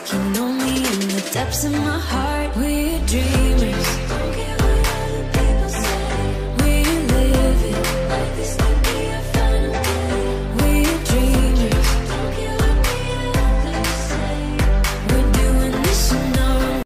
like you know me in the depths of my heart. We